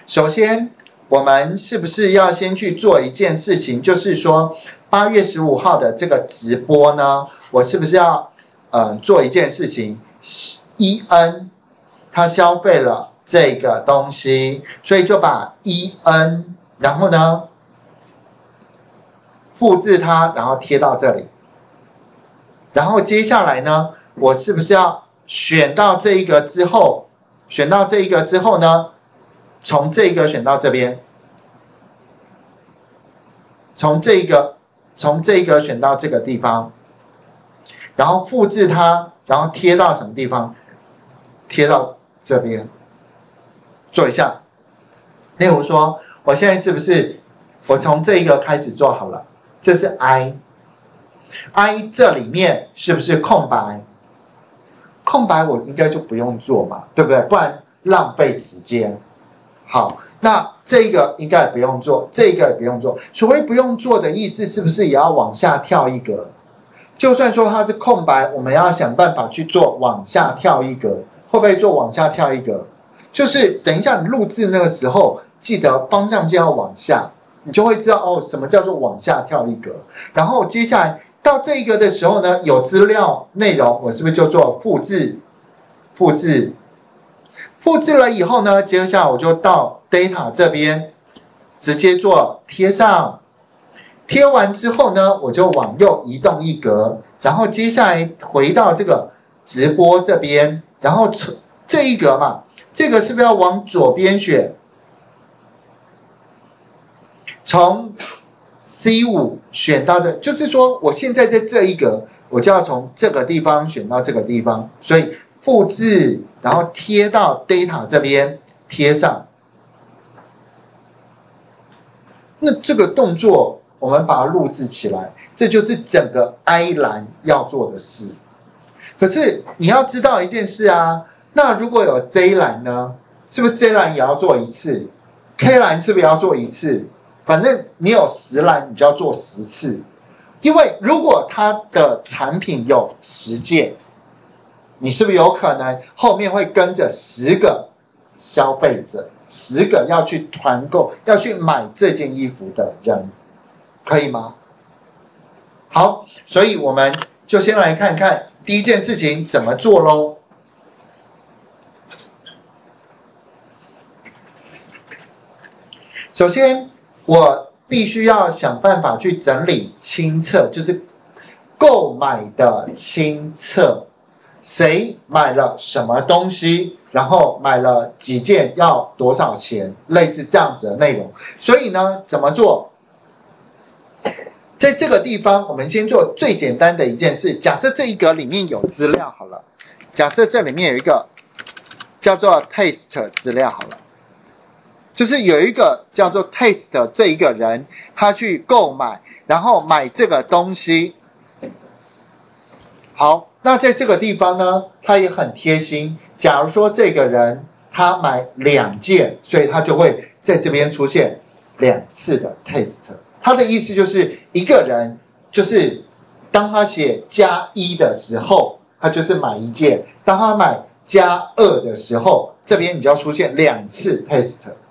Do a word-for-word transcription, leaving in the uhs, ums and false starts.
首先，我们是不是要先去做一件事情，就是说八月十五号的这个直播呢，我是不是要呃做一件事情 ？E N 他消费了这个东西，所以就把 E N， 然后呢复制它，然后贴到这里。然后接下来呢，我是不是要选到这一个之后，选到这一个之后呢？从这个选到这边，从这个从这个选到这个地方，然后复制它，然后贴到什么地方？贴到这边，做一下。例如说，我现在是不是我从这个开始做好了？这是 I，I 这里面是不是空白？空白我应该就不用做嘛，对不对？不然浪费时间。好，那这个应该也不用做，这个也不用做。所谓不用做的意思，是不是也要往下跳一格？就算说它是空白，我们要想办法去做往下跳一格。会不会做往下跳一格？就是等一下你录制那个时候，记得方向键要往下，你就会知道哦，什么叫做往下跳一格。然后接下来到这一个的时候呢，有资料内容，我是不是就做复制？复制。复制了以后呢，接下来我就到 data 这边直接做贴上，贴完之后呢，我就往右移动一格，然后接下来回到这个直播这边，然后这一格嘛，这个是不是要往左边选？从 C 五 选到这，就是说我现在在这一格，我就要从这个地方选到这个地方，所以复制，然后贴到 data 这边，贴上。那这个动作我们把它录制起来，这就是整个 I 栏要做的事。可是你要知道一件事啊，那如果有 J 栏呢，是不是 J 栏也要做一次 ？K 栏是不是也要做一次？反正你有十栏，你就要做十次。因为如果它的产品有十件，你是不是有可能后面会跟着十个消费者，十个要去团购、要去买这件衣服的人，可以吗？好，所以我们就先来看看第一件事情怎么做咯。首先，我必须要想办法去整理清册，就是购买的清册。谁买了什么东西，然后买了几件要多少钱，类似这样子的内容。所以呢，怎么做？在这个地方，我们先做最简单的一件事。假设这一格里面有资料好了，假设这里面有一个叫做 taste 资料好了，就是有一个叫做 taste 这一个人，他去购买，然后买这个东西。好。那在这个地方呢，他也很贴心。假如说这个人他买两件，所以他就会在这边出现两次的 taste。他的意思就是一个人就是当他写加一的时候，他就是买一件；当他买加二的时候，这边你就要出现两次 taste。